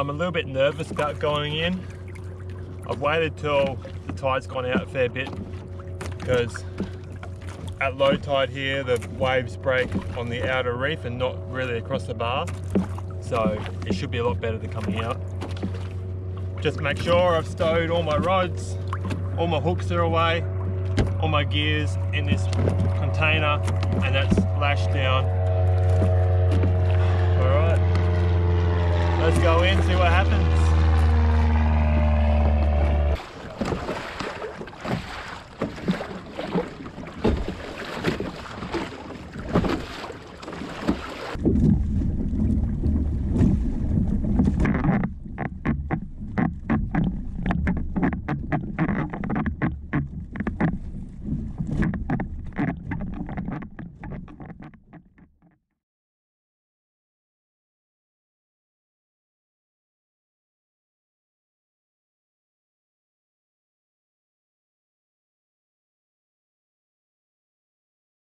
I'm a little bit nervous about going in. I've waited till the tide's gone out a fair bit, because at low tide here the waves break on the outer reef and not really across the bar, so it should be a lot better than coming out. Just make sure I've stowed all my rods, all my hooks are away, all my gears in this container, and that's lashed down. Alright, let's go in, see what happens.